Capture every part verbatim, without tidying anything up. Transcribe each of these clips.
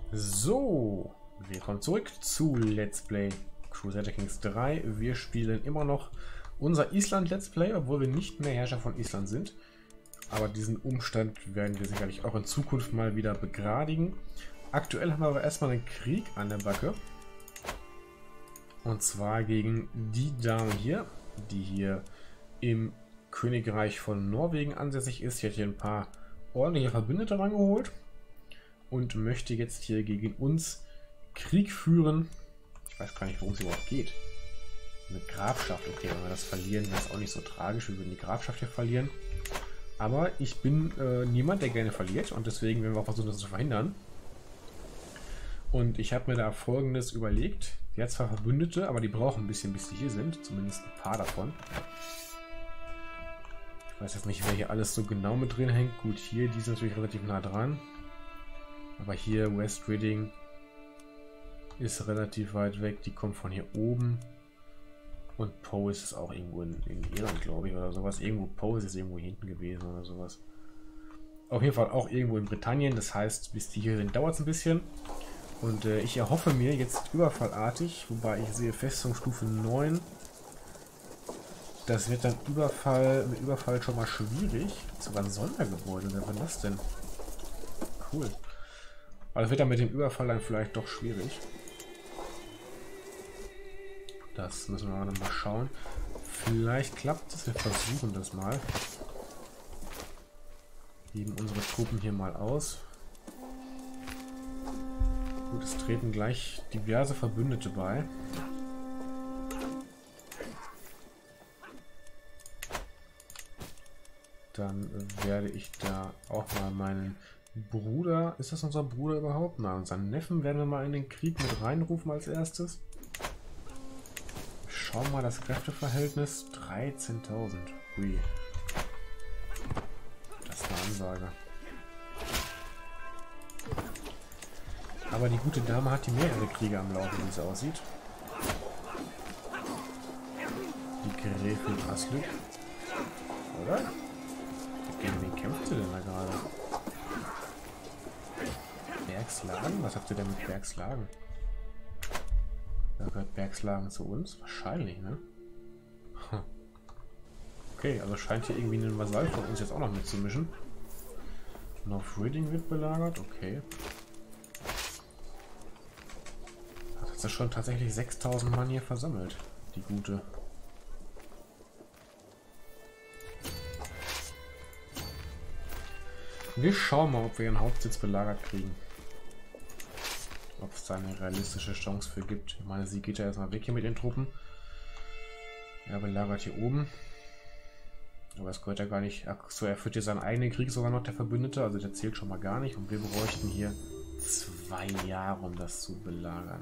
So, willkommen zurück zu Let's Play Crusader Kings drei. Wir spielen immer noch unser Island Let's Play, obwohl wir nicht mehr Herrscher von Island sind. Aber diesen Umstand werden wir sicherlich auch in Zukunft mal wieder begradigen. Aktuell haben wir aber erstmal einen Krieg an der Backe. Und zwar gegen die Dame hier, die hier im Königreich von Norwegen ansässig ist. Die hat hier ein paar ordentliche Verbündete rangeholt und möchte jetzt hier gegen uns Krieg führen. Ich weiß gar nicht, worum es überhaupt geht. Eine Grafschaft, okay, wenn wir das verlieren, wäre es auch nicht so tragisch. Wir würden die Grafschaft hier verlieren. Aber ich bin äh, niemand, der gerne verliert, und deswegen werden wir auch versuchen, das zu verhindern. Und ich habe mir da Folgendes überlegt. Die hat zwar Verbündete, aber die brauchen ein bisschen, bis die hier sind. Zumindest ein paar davon. Ich weiß jetzt nicht, wer hier alles so genau mit drin hängt. Gut, hier, die sind natürlich relativ nah dran. Aber hier, West Riding ist relativ weit weg. Die kommt von hier oben. Und Powys ist auch irgendwo in, in Irland, glaube ich, oder sowas. Irgendwo, Powys ist irgendwo hinten gewesen oder sowas. Auf jeden Fall auch irgendwo in Britannien. Das heißt, bis die hier sind, dauert es ein bisschen. Und äh, ich erhoffe mir jetzt überfallartig, wobei ich sehe Festungsstufe neun. Das wird dann Überfall mit Überfall schon mal schwierig. Sogar ein Sondergebäude, wer war das denn? Cool. Aber das wird dann mit dem Überfall dann vielleicht doch schwierig. Das müssen wir noch mal schauen. Vielleicht klappt es, wir versuchen das mal. Heben unsere Truppen hier mal aus. Gut, es treten gleich diverse Verbündete bei. Dann werde ich da auch mal meinen Bruder, ist das unser Bruder überhaupt? Nein, unseren Neffen werden wir mal in den Krieg mit reinrufen als erstes. Schauen wir mal das Kräfteverhältnis. dreizehntausend. Hui. Das ist eine Ansage. Aber die gute Dame hat die mehrere Kriege am Laufen, wie es aussieht. Die Gräfin Asluk. Oder? Gegen wen kämpft sie denn da gerade? Bergslagen? Was habt ihr denn mit Bergslagen? Da gehört Bergslagen zu uns? Wahrscheinlich, ne? Okay, also scheint hier irgendwie ein Vasall von uns jetzt auch noch mitzumischen. North Riding wird belagert, okay. Hat sie schon tatsächlich sechstausend Mann hier versammelt, die gute. Wir schauen mal, ob wir ihren Hauptsitz belagert kriegen. Ob es da eine realistische Chance für gibt. Ich meine, sie geht ja erstmal weg hier mit den Truppen. Er belagert hier oben. Aber es gehört ja gar nicht. Ach so, er führt hier seinen eigenen Krieg sogar noch, der Verbündete. Also der zählt schon mal gar nicht. Und wir bräuchten hier zwei Jahre, um das zu belagern.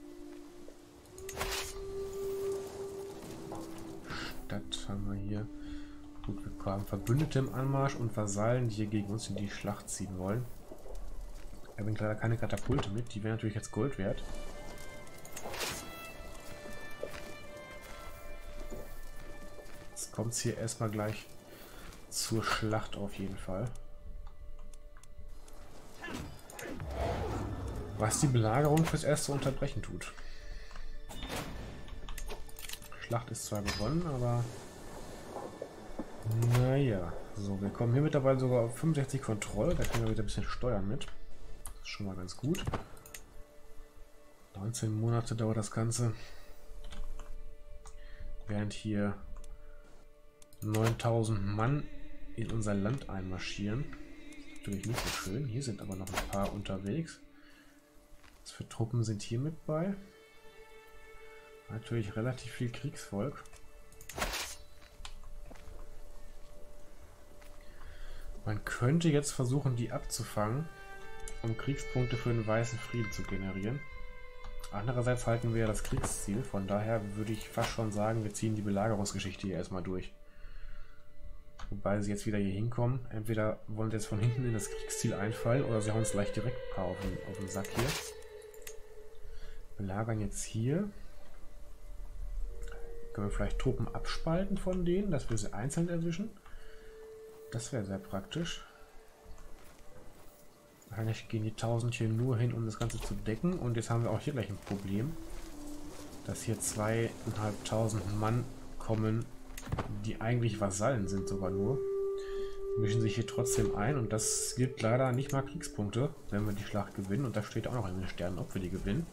Stadt haben wir hier. Gut, wir haben Verbündete im Anmarsch und Vasallen, die hier gegen uns in die Schlacht ziehen wollen. Er bringt leider keine Katapulte mit, die wären natürlich jetzt Gold wert. Jetzt kommt es hier erstmal gleich zur Schlacht auf jeden Fall. Was die Belagerung fürs erste Unterbrechen tut. Schlacht ist zwar gewonnen, aber naja, so, wir kommen hier mittlerweile sogar auf fünfundsechzig Kontrolle, da können wir wieder ein bisschen steuern mit. Das ist schon mal ganz gut. neunzehn Monate dauert das Ganze. Während hier neuntausend Mann in unser Land einmarschieren. Natürlich nicht so schön. Hier sind aber noch ein paar unterwegs. Was für Truppen sind hier mit bei? Natürlich relativ viel Kriegsvolk. Man könnte jetzt versuchen, die abzufangen, um Kriegspunkte für den weißen Frieden zu generieren. Andererseits halten wir ja das Kriegsziel, von daher würde ich fast schon sagen, wir ziehen die Belagerungsgeschichte hier erstmal durch. Wobei sie jetzt wieder hier hinkommen. Entweder wollen sie jetzt von hinten in das Kriegsziel einfallen oder sie hauen uns gleich direkt ein paar auf den, auf den Sack hier. Belagern jetzt hier. Können wir vielleicht Truppen abspalten von denen, dass wir sie einzeln erwischen? Das wäre sehr praktisch. Wahrscheinlich gehen die tausend hier nur hin, um das Ganze zu decken. Und jetzt haben wir auch hier gleich ein Problem, dass hier zweieinhalbtausend Mann kommen, die eigentlich Vasallen sind sogar nur. Mischen sich hier trotzdem ein und das gibt leider nicht mal Kriegspunkte, wenn wir die Schlacht gewinnen. Und da steht auch noch in den Sternen, ob wir die gewinnen.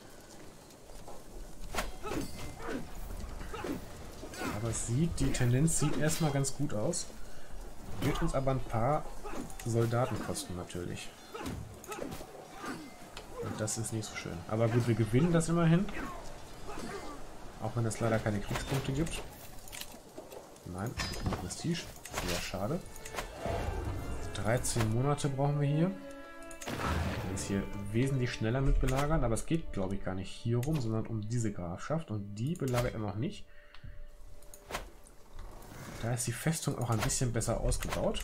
Aber es sieht, die Tendenz sieht erstmal ganz gut aus. Wird uns aber ein paar Soldaten kosten natürlich. Und das ist nicht so schön. Aber gut, wir gewinnen das immerhin. Auch wenn es leider keine Kriegspunkte gibt. Nein, keine Prestige. Sehr schade. dreizehn Monate brauchen wir hier. Wir jetzt hier wesentlich schneller mit belagern, aber es geht, glaube ich, gar nicht hier rum, sondern um diese Grafschaft. Und die belagert er noch nicht. Da ist die Festung auch ein bisschen besser ausgebaut.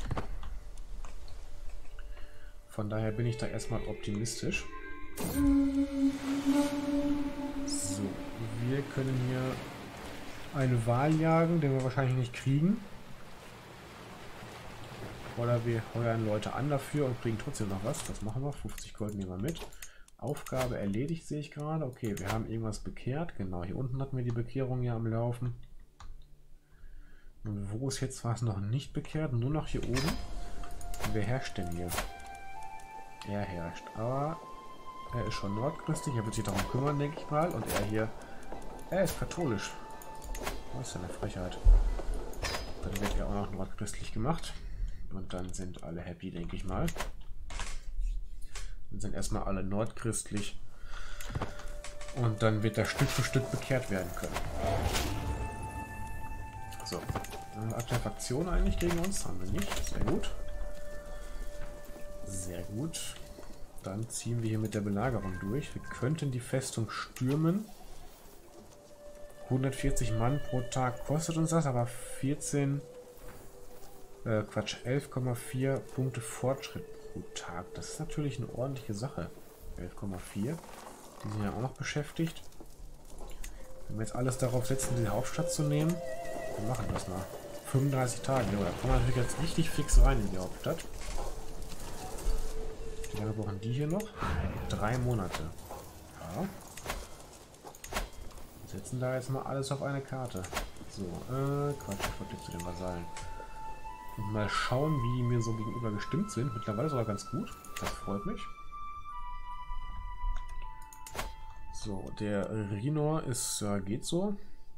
Von daher bin ich da erstmal optimistisch. So, wir können hier eine Wahl jagen, den wir wahrscheinlich nicht kriegen. Oder wir heuern Leute an dafür und kriegen trotzdem noch was. Das machen wir. fünfzig Gold nehmen wir mit. Aufgabe erledigt, sehe ich gerade. Okay, wir haben irgendwas bekehrt. Genau, hier unten hatten wir die Bekehrung ja am Laufen. Und wo ist jetzt was noch nicht bekehrt? Nur noch hier oben. Wer herrscht denn hier? Er herrscht. Aber er ist schon nordchristlich. Er wird sich darum kümmern, denke ich mal. Und er hier, er ist katholisch. Das ist ja eine Frechheit. Dann wird er auch noch nordchristlich gemacht. Und dann sind alle happy, denke ich mal. Dann sind erstmal alle nordchristlich. Und dann wird er Stück für Stück bekehrt werden können. So. Hat der Fraktion eigentlich gegen uns? Haben wir nicht. Sehr gut. Sehr gut. Dann ziehen wir hier mit der Belagerung durch. Wir könnten die Festung stürmen. hundertvierzig Mann pro Tag kostet uns das, aber vierzehn... Äh, Quatsch, elf Komma vier Punkte Fortschritt pro Tag. Das ist natürlich eine ordentliche Sache. elf Komma vier. Die sind ja auch noch beschäftigt. Wenn wir jetzt alles darauf setzen, die Hauptstadt zu nehmen, wir machen das mal. fünfunddreißig Tage, ja, da kommen wir natürlich jetzt richtig fix rein in die Hauptstadt. Wie lange brauchen die hier noch? Drei Monate. Ja. Wir setzen da jetzt mal alles auf eine Karte. So, äh, Quatsch, ich wollte zu den Vasallen. Und mal schauen, wie die mir so gegenüber gestimmt sind. Mittlerweile sogar ganz gut. Das freut mich. So, der Rinor ist, ja, geht so.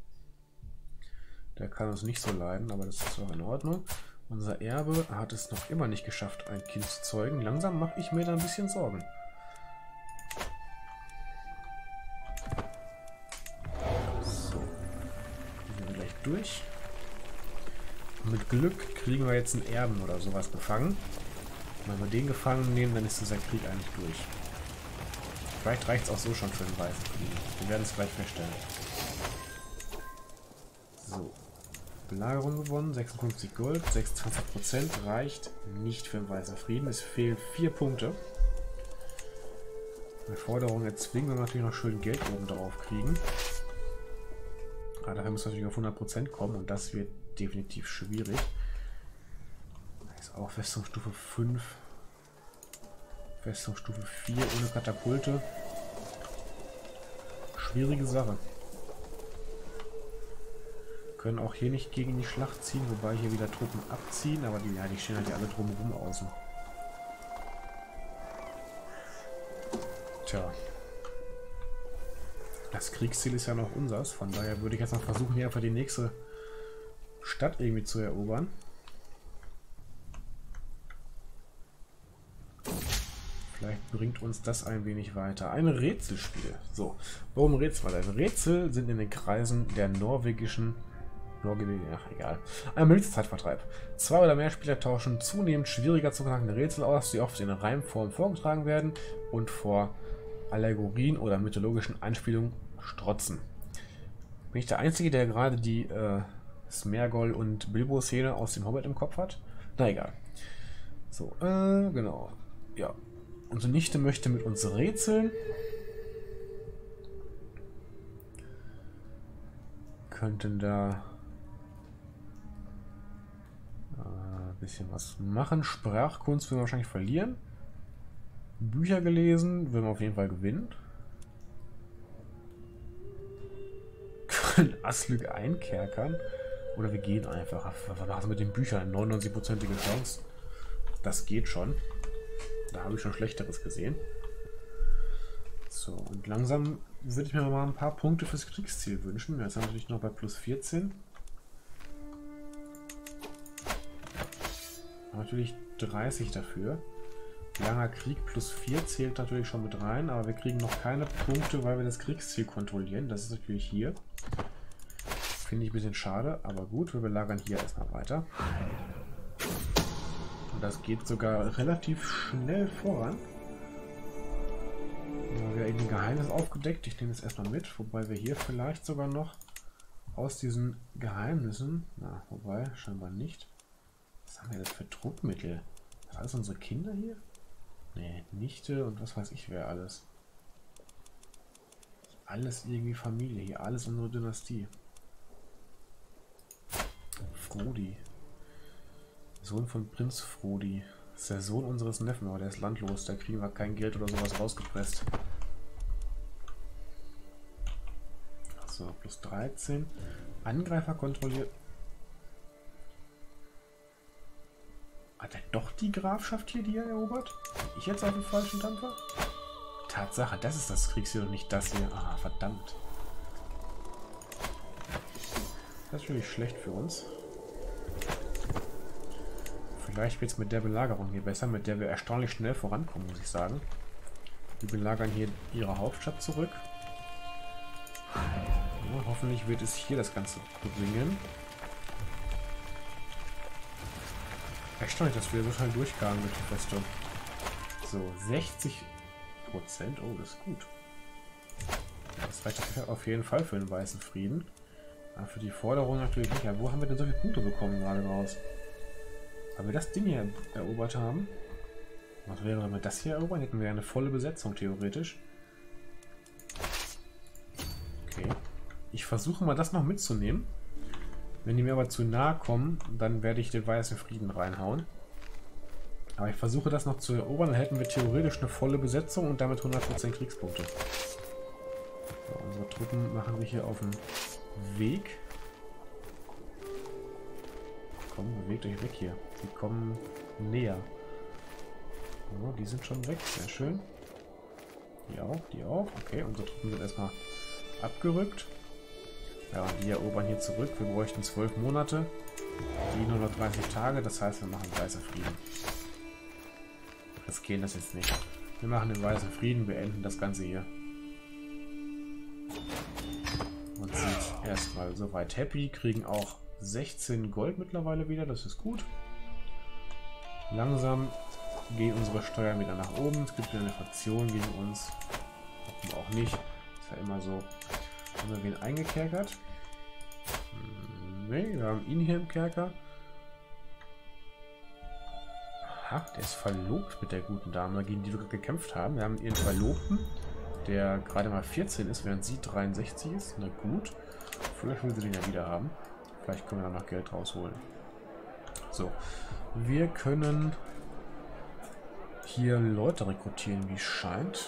Der kann uns nicht so leiden, aber das ist auch in Ordnung. Unser Erbe hat es noch immer nicht geschafft, ein Kind zu zeugen. Langsam mache ich mir da ein bisschen Sorgen. So. Gehen wir gleich durch. Mit Glück kriegen wir jetzt einen Erben oder sowas gefangen. Wenn wir den gefangen nehmen, dann ist dieser Krieg eigentlich durch. Vielleicht reicht es auch so schon für den weißen Frieden. Wir werden es gleich feststellen. So. Belagerung gewonnen, sechsundfünfzig Gold, sechsundzwanzig Prozent reicht nicht für den weißen Frieden. Es fehlen vier Punkte. Eine Forderung erzwingen, wenn wir natürlich noch schön Geld oben drauf kriegen. Aber dafür müssen wir natürlich auf hundert Prozent kommen und das wird definitiv schwierig. Das ist auch Festungsstufe fünf. Festungsstufe vier ohne Katapulte. Schwierige Sache. Können auch hier nicht gegen die Schlacht ziehen, wobei hier wieder Truppen abziehen, aber die, ja, die stehen halt hier alle drumherum außen. Tja. Das Kriegsziel ist ja noch unseres, von daher würde ich jetzt noch versuchen, hier einfach die nächste Stadt irgendwie zu erobern. Vielleicht bringt uns das ein wenig weiter. Ein Rätselspiel. So, warum Rätsel? Weil Rätsel sind in den Kreisen der norwegischen Ach, egal. Ein beliebter Zeitvertreib. Zwei oder mehr Spieler tauschen zunehmend schwieriger zu knackende Rätsel aus, die oft in Reimform vorgetragen werden und vor Allegorien oder mythologischen Einspielungen strotzen. Bin ich der Einzige, der gerade die äh, Smergol und Bilbo-Szene aus dem Hobbit im Kopf hat? Na egal. So, äh, genau. Ja. Unsere Nichte möchte mit uns rätseln. Könnten da ein bisschen was machen. Sprachkunst werden wir wahrscheinlich verlieren. Bücher gelesen, würden wir auf jeden Fall gewinnen. Können Aslück einkerkern. Oder wir gehen einfach. Was machen wir mit den Büchern? neunundneunzig-prozentige Chance. Das geht schon. Da habe ich schon Schlechteres gesehen. So, und langsam würde ich mir mal ein paar Punkte fürs Kriegsziel wünschen. Jetzt haben wir natürlich noch bei plus vierzehn. Natürlich dreißig dafür. Langer Krieg plus vier zählt natürlich schon mit rein, aber wir kriegen noch keine Punkte, weil wir das Kriegsziel kontrollieren. Das ist natürlich hier. Finde ich ein bisschen schade, aber gut, wir belagern hier erstmal weiter. Und das geht sogar relativ schnell voran. Ja, wir haben ein Geheimnis aufgedeckt. Ich nehme es erstmal mit, wobei wir hier vielleicht sogar noch aus diesen Geheimnissen, na, wobei, scheinbar nicht. Was haben wir das für Druckmittel? Sind alles unsere Kinder hier? Nee, Nichte und was weiß ich wer alles. Alles irgendwie Familie hier, alles unsere Dynastie. Frodi. Sohn von Prinz Frodi. Das ist der Sohn unseres Neffen, aber der ist landlos, da kriegen wir kein Geld oder sowas rausgepresst. So, plus dreizehn. Angreifer kontrolliert. Hat er doch die Grafschaft hier, die er erobert? Bin ich jetzt auf dem falschen Dampfer? Tatsache, das ist das Kriegsziel und nicht das hier. Ah, verdammt. Das ist natürlich schlecht für uns. Vielleicht wird es mit der Belagerung hier besser, mit der wir erstaunlich schnell vorankommen, muss ich sagen. Die belagern hier ihre Hauptstadt zurück. Ja, hoffentlich wird es hier das Ganze bringen. Erstaunlich, dass wir so schnell durchkamen mit der Festung. So, sechzig Prozent. Oh, das ist gut. Das reicht auf jeden Fall für den weißen Frieden. Aber für die Forderung natürlich nicht. Ja, wo haben wir denn so viele Punkte bekommen gerade raus? Weil wir das Ding hier erobert haben. Was wäre, wenn wir das hier erobern? Hätten wir ja eine volle Besetzung, theoretisch. Okay. Ich versuche mal, das noch mitzunehmen. Wenn die mir aber zu nahe kommen, dann werde ich den weißen Frieden reinhauen. Aber ich versuche das noch zu erobern, dann hätten wir theoretisch eine volle Besetzung und damit hundert Prozent Kriegspunkte. So, unsere Truppen machen wir hier auf den Weg. Komm, bewegt euch weg hier. Sie kommen näher. So, die sind schon weg, sehr schön. Die auch, die auch. Okay, unsere Truppen sind erstmal abgerückt. Ja, die erobern hier zurück. Wir bräuchten zwölf Monate. Die nur noch dreißig Tage. Das heißt, wir machen weißer Frieden. Riskieren das jetzt nicht. Wir machen den weißen Frieden, beenden das Ganze hier. Und sind erstmal soweit happy. Kriegen auch sechzehn Gold mittlerweile wieder. Das ist gut. Langsam gehen unsere Steuern wieder nach oben. Es gibt wieder eine Fraktion gegen uns. Hoffen wir auch nicht. Ist ja immer so. Haben wir wen eingekerkert? Ne, wir haben ihn hier im Kerker. Aha, der ist verlobt mit der guten Dame, gegen die wir gekämpft haben. Wir haben ihren Verlobten, der gerade mal vierzehn ist, während sie dreiundsechzig ist. Na gut. Vielleicht will sie den ja wieder haben. Vielleicht können wir dann noch Geld rausholen. So. Wir können hier Leute rekrutieren, wie es scheint.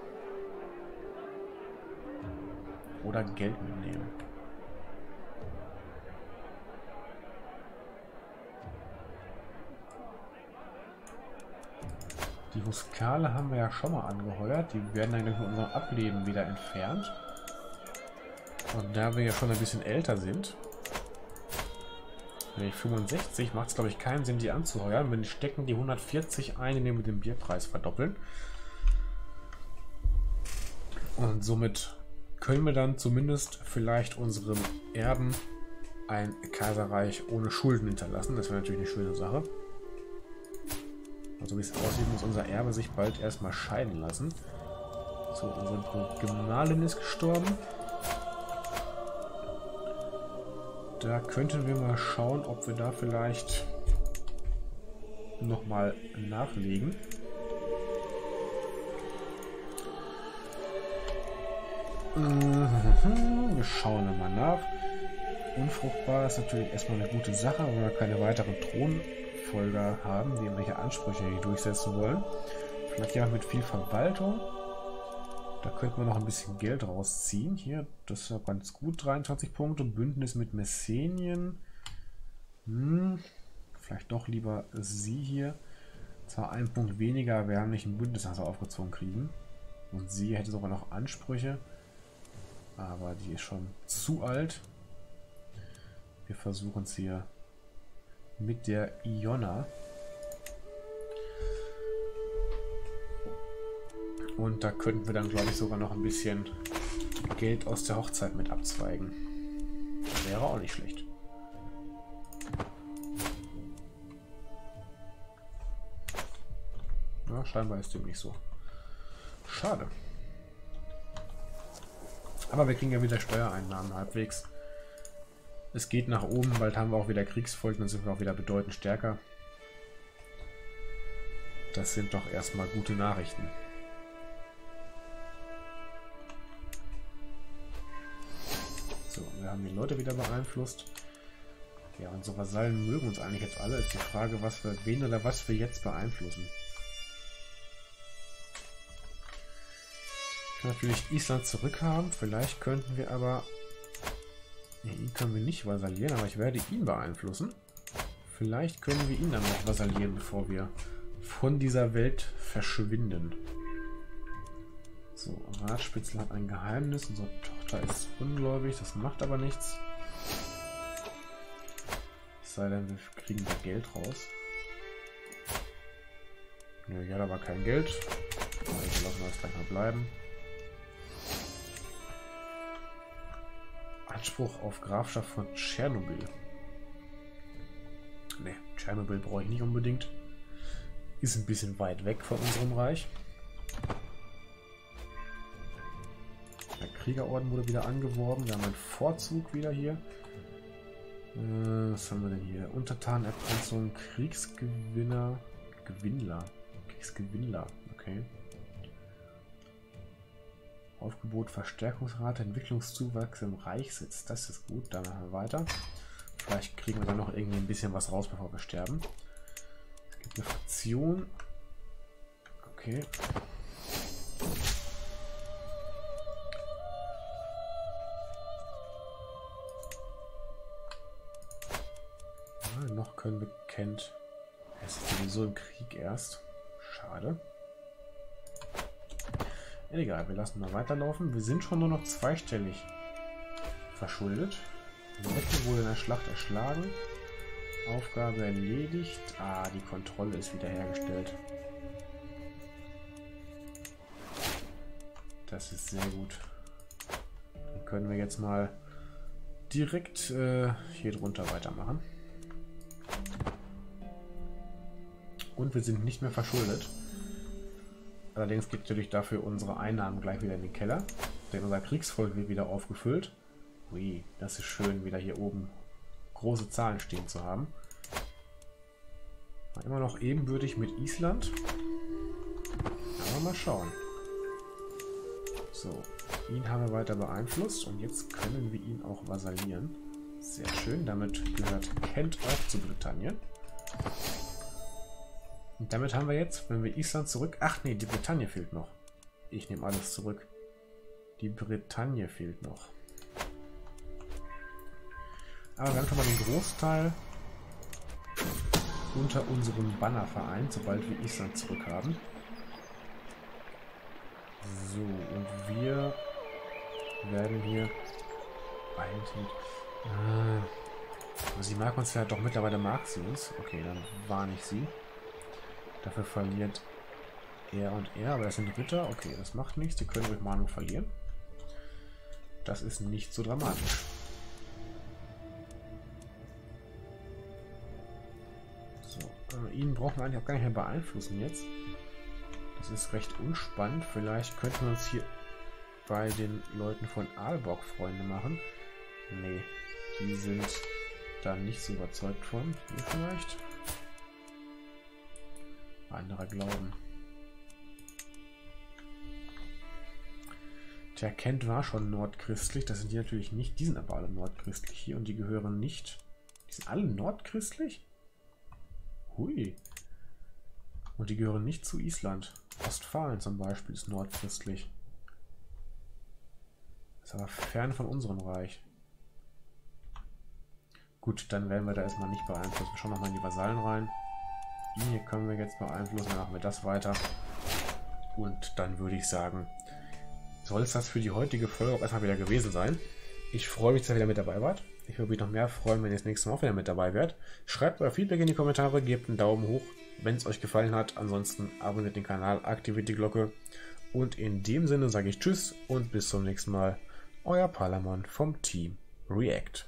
Oder Geld mitnehmen. Die Huskale haben wir ja schon mal angeheuert. Die werden dann durch unser Ableben wieder entfernt. Und da wir ja schon ein bisschen älter sind, wenn ich fünfundsechzig, macht es glaube ich keinen Sinn, die anzuheuern. Wir stecken die hundertvierzig ein, indem wir den Bierpreis verdoppeln. Und somit können wir dann zumindest vielleicht unserem Erben ein Kaiserreich ohne Schulden hinterlassen. Das wäre natürlich eine schöne Sache. Also wie es aussieht, muss unser Erbe sich bald erstmal scheiden lassen. So, unsere Gemahlin ist gestorben. Da könnten wir mal schauen, ob wir da vielleicht nochmal nachlegen. Wir schauen mal nach. Unfruchtbar ist natürlich erstmal eine gute Sache, weil wir keine weiteren Thronfolger haben, die irgendwelche Ansprüche hier durchsetzen wollen. Vielleicht jemand mit viel Verwaltung. Da könnte man noch ein bisschen Geld rausziehen. Hier, das ist ja ganz gut. dreiundzwanzig Punkte. Bündnis mit Messenien. Hm, vielleicht doch lieber sie hier. Zwar ein Punkt weniger, aber wir haben nicht ein Bündnis, das wir aufgezogen kriegen. Und sie hätte sogar noch Ansprüche. Aber die ist schon zu alt. Wir versuchen es hier mit der Iona. Und da könnten wir dann, glaube ich, sogar noch ein bisschen Geld aus der Hochzeit mit abzweigen. Wäre auch nicht schlecht. Ja, scheinbar ist dem nicht so. Schade. Aber wir kriegen ja wieder Steuereinnahmen halbwegs. Es geht nach oben, bald haben wir auch wieder Kriegsfolgen, dann sind wir auch wieder bedeutend stärker. Das sind doch erstmal gute Nachrichten. So, wir haben die Leute wieder beeinflusst. Ja, unsere Vasallen mögen uns eigentlich jetzt alle. Ist die Frage, was wir, wen oder was wir jetzt beeinflussen. Ich kann natürlich Island zurückhaben. Vielleicht könnten wir aber... Nee, ihn können wir nicht vasallieren, aber ich werde ihn beeinflussen. Vielleicht können wir ihn dann noch vasallieren, bevor wir von dieser Welt verschwinden. So, Ratspitzel hat ein Geheimnis. Unsere Tochter ist ungläubig, das macht aber nichts. Es sei denn, wir kriegen da Geld raus. Nö, hier hat aber kein Geld. Also lassen wir das gleich mal bleiben. Anspruch auf Grafschaft von Tschernobyl. Ne, Tschernobyl brauche ich nicht unbedingt. Ist ein bisschen weit weg von unserem Reich. Der Kriegerorden wurde wieder angeworben. Wir haben einen Vorzug wieder hier. Äh, was haben wir denn hier? Untertanenerpressung, Kriegsgewinner, Gewinnler. Kriegsgewinnler, okay. Aufgebot, Verstärkungsrate, Entwicklungszuwachs im Reichssitz. Das ist gut, dann machen wir weiter. Vielleicht kriegen wir dann noch irgendwie ein bisschen was raus, bevor wir sterben. Es gibt eine Fraktion. Okay. Ah, noch können bekennt. Er ist sowieso im Krieg erst. Schade. Egal, wir lassen mal weiterlaufen. Wir sind schon nur noch zweistellig verschuldet. Mecke wurde in der Schlacht erschlagen. Aufgabe erledigt. Ah, die Kontrolle ist wiederhergestellt. Das ist sehr gut. Dann können wir jetzt mal direkt äh, hier drunter weitermachen. Und wir sind nicht mehr verschuldet. Allerdings gibt natürlich dafür unsere Einnahmen gleich wieder in den Keller. Denn unser Kriegsvolk wird wieder aufgefüllt. Ui, das ist schön, wieder hier oben große Zahlen stehen zu haben. Immer noch ebenbürtig mit Island. Aber mal schauen. So, ihn haben wir weiter beeinflusst und jetzt können wir ihn auch vasallieren. Sehr schön, damit gehört Kent auch zu Britannien. Und damit haben wir jetzt, wenn wir Island zurück... Ach nee, die Bretagne fehlt noch. Ich nehme alles zurück. Die Bretagne fehlt noch. Aber wir haben schon mal den Großteil unter unserem Banner vereint, sobald wir Island zurück haben. So, und wir werden hier... Ah, sie mag uns ja doch mittlerweile, mag sie uns. Okay, dann warne ich sie. Dafür verliert er und er, aber das sind Ritter. Okay, das macht nichts. Die können durch Mahnung verlieren. Das ist nicht so dramatisch. So, äh, ihn brauchen wir eigentlich auch gar nicht mehr beeinflussen jetzt. Das ist recht unspannend. Vielleicht könnten wir uns hier bei den Leuten von Aalborg Freunde machen. Nee, die sind da nicht so überzeugt von. Hier vielleicht. Anderer Glauben. Der Kent war schon nordchristlich. Das sind die natürlich nicht. Die sind aber alle nordchristlich hier und die gehören nicht. Die sind alle nordchristlich? Hui. Und die gehören nicht zu Island. Ostfalen zum Beispiel ist nordwestlich. Ist aber fern von unserem Reich. Gut, dann werden wir da erstmal nicht beeinflussen. Wir schauen nochmal in die Vasallen rein. Ihn hier können wir jetzt beeinflussen. Dann machen wir das weiter. Und dann würde ich sagen, soll es das für die heutige Folge auch erstmal wieder gewesen sein. Ich freue mich, dass ihr wieder mit dabei wart. Ich würde mich noch mehr freuen, wenn ihr das nächste Mal auch wieder mit dabei wärt. Schreibt euer Feedback in die Kommentare, gebt einen Daumen hoch, wenn es euch gefallen hat. Ansonsten abonniert den Kanal, aktiviert die Glocke. Und in dem Sinne sage ich Tschüss und bis zum nächsten Mal. Euer Palamon vom Team React.